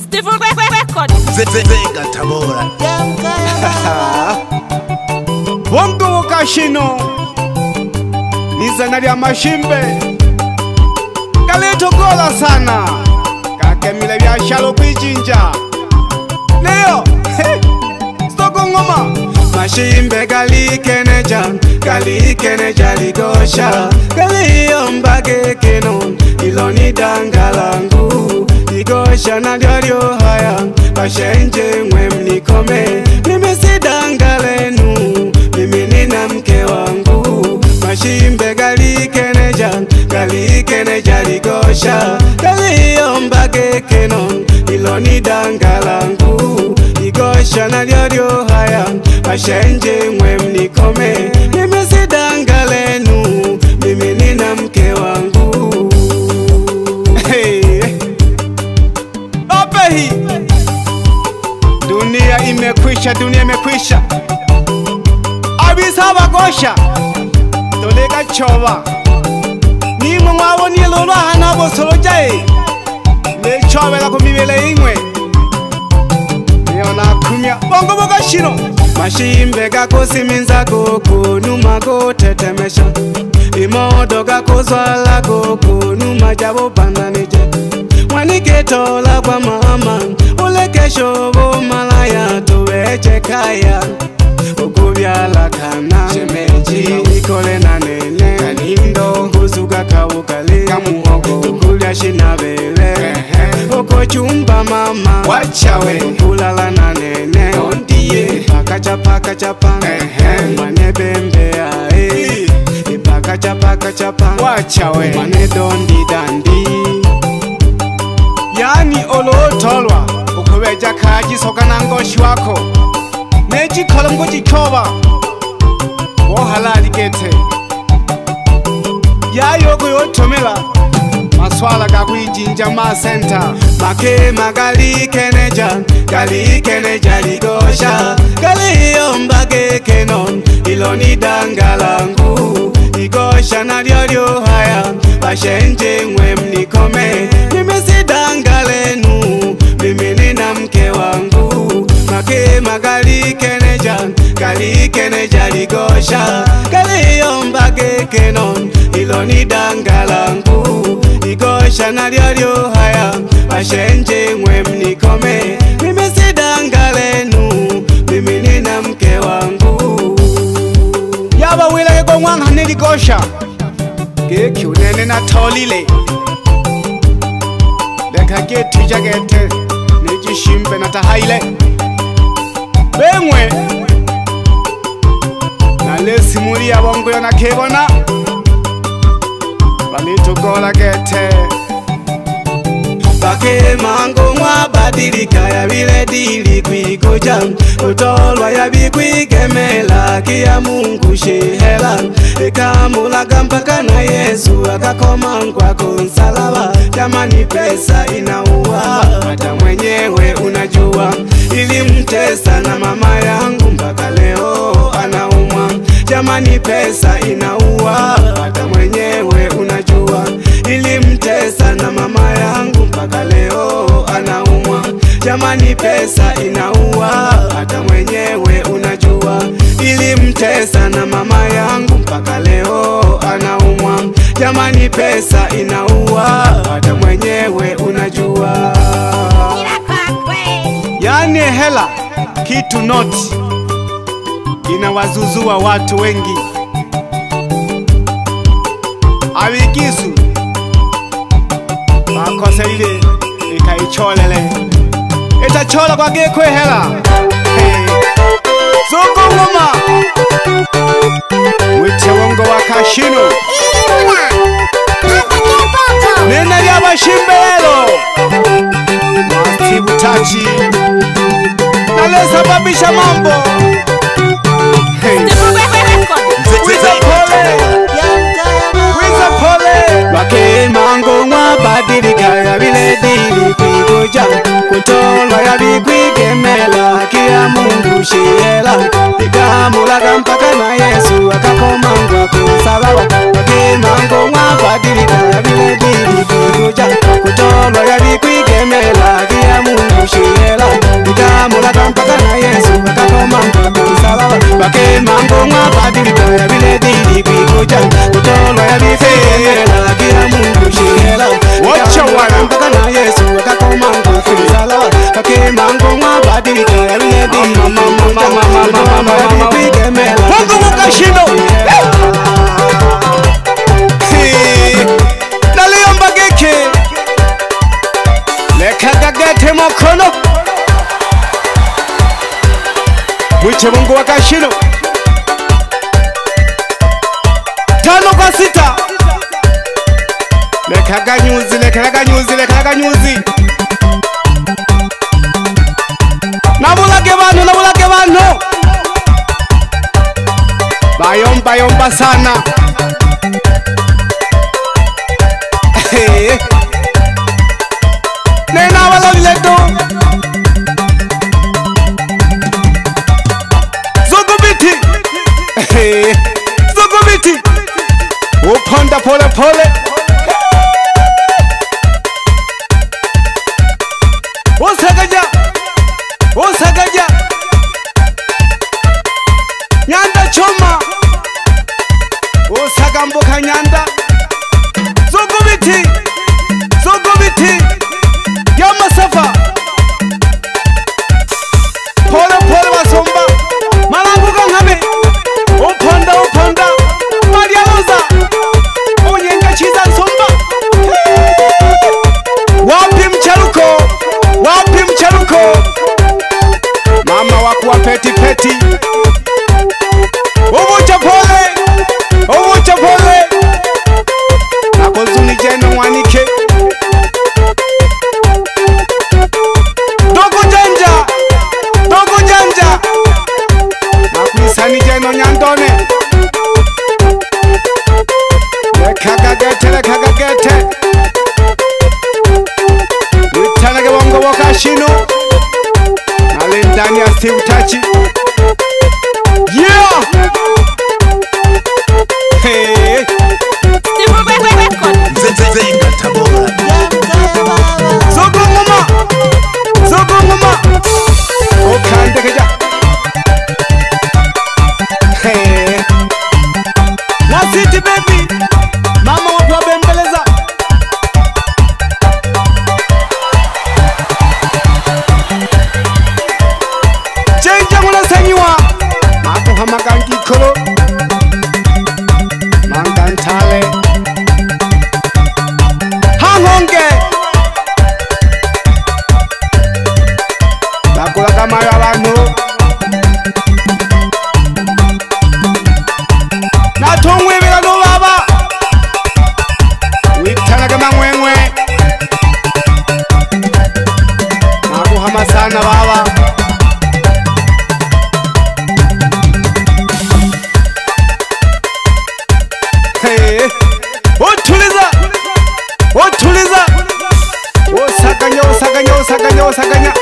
Steve Record. Vega Tabora. Bongo Kashino Nizana lya mashimbe Kaleto gola sana Kakemile byashalo kwijinja Leo Stoko ngoma Mashimbe galikeneja ligosha Galiyomba kekeno Iloni dangalangu Ligosha na lyo haya Bashenje mwe mnikome Mimi sidangalenu Mimi nina mke wangu Mashimbe galikeneja ligosha Galiyomba kekeno Iloni dangalangu Ligosha na lyo haya Bashenje mwe mnikome Mimi sidangalenu Mimi nina mke wangu Hey Opehi Dunia imekwisha Abisaba gosha Tolega choba Nimwe mwaboni lolo hana bosolo jae Ne chobela kumibele ingwe Neona kumya Bongo boga shino Mashimbe gako siminza goko Numa go tetemesha Imodo gako zwala goko Numa jabo pandanije Mwaniketola kwa mama Ulekesho bo malaya Tuweche kaya Ukubyala kana Shemeji Ikole na nene Kanindo Kuzuga kawukale Kamuhogo Tukulya shinabele Oko chumba mama Wachawe Kulala na nene Ondiye Paka chapa Mwane bembea Paka chapa Wachawe Mwane dondi dandi Yani olotolwa Ukubeja kaji soka nangoshi wako Neji kolongo jikoba Wohalali gete Yayoko yotomela Maswala gakwijinja ma center Make magali keneja ligosha Galiyomba kekenon Iloni dangalangu Ligosha na lyo haya Bashenje mwe mnikome Mimi sidangalenu Mimi nina mke wangu Make magali keneja ligosha Galiyomba kekenon Iloni dangalangu Ligosha na lyo haya Bashenje mwe mnikome Mimi sidangalenu Mimi nina mke wangu Yaba wile kwa mwanga niligosha Geki unene na tolile Leka geti jagete Nijishimbe na tahaile Bemwe Nale simuli ya bongo yona kebona Balito gola gete Bake mango mwa badilika ya vile dili kuikoja Utolwa ya bikuigemela kia Mungu shehela Ikamulaga mpaka na Yesu akakoma kwa konsalaba Jamani pesa inaua Hata mwenyewe unajua Ilimtesa na mama yangu mpaka leo anaumwa Jamani pesa inaua Hata mwenyewe unajua Ilimtesa na mama yangu mpaka leo anaumwa Jamani pesa inaua Hata mwenyewe unajua Ilimtesa na mama yangu mpaka leo anaumwa Jamani pesa inaua Hata mwenyewe unajua Yani hela kitu noti Inawazuzua watu wengi Awigisu Makose ile Ikaicholele Itachola kwa gekwe hela Zoko ngoma Wite wongo wa Kashino Nena lya bashimbelo Matibu tachi Nalesa babisha mambo Wiza pole Wake mango mwa badilika ya vile dili kuigoja Kutolwa ya bikuigemela kia Mungu shehela Ikamulaga mpaka na Yesu akakoma kwa konsalaba Wake mango mwa badilika ya vile dili kuigoja Kutolwa ya bikuigemela kia Mungu lekagagete mokono mwiche Mungu wa Kashino 5 kwa 6 lekaganyuzi lekaganyuzi lekaganyuzi nabulage bantu bayomba sana nena walavileto zogobiti uponda pole pole usagaja nyanda choma usagambuka nyanda zogobiti yamasafa pole pole wasomba malanguka ngame uponda marialuza unyenga chiza nsomba wapi mcharuko mama wakuwa peti ubucha pole nakozuni jeno mwanike dogo janja nakuisani jeno nyandone lekagagete witanage bongo Wakashino nalendani ya Steve Tachi yeah hey Zenga Tabora Zogo mama okande keja hey na city baby mama wapo bembeleza chenja mwana sanyiwa maku hamagangi kolo mangantale hangonge bakula kamayo abantu natongwebera no baba witanaga mangwengwe maku hamasana baba otuliza osaganya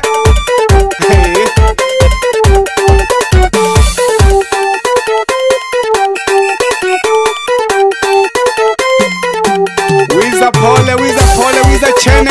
wiza chene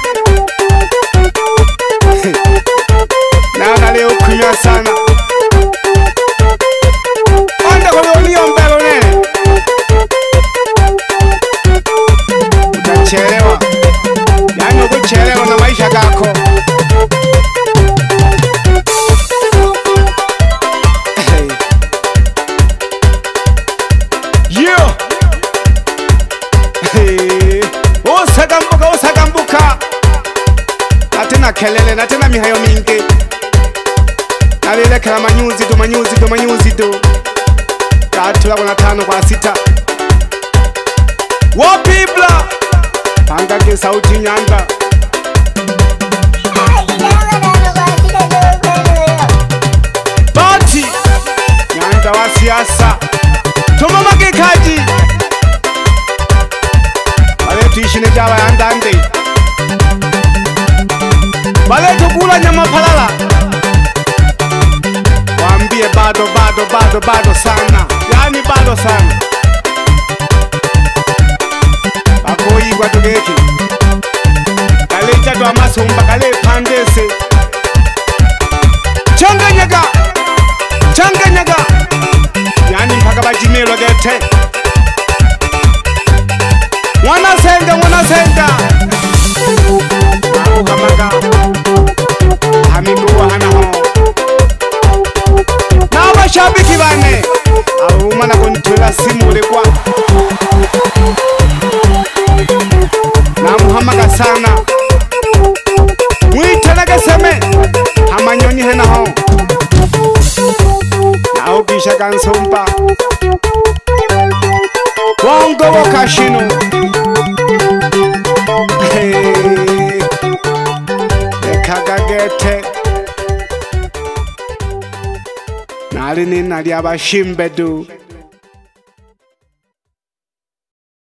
nana leo kunywa sana onda kolioniombelo nene utachelewa yani ukuchelewa na maisha gako osagambuka natena kelele natena mihayo mingi nalilekela manyuzi do katula kuna 5 kwa 6 wapibla pangage sauti nyanda bati nyanda wa siasa tumamage kaji tuishine jaba yandande wale tukula nyama palala waambie bado sana yani bado sana bakoyigwa tugeki kale chato amasumba kale pandese changanyaga yani mpaka bajimelo gete Mwana senga Kamaga Hamigu hana ho na bashabiki bane abumana kontula simule kwa na muhamaga sana kansumpa Bongo wakashino Kagagete Nalini nalyabashimbedu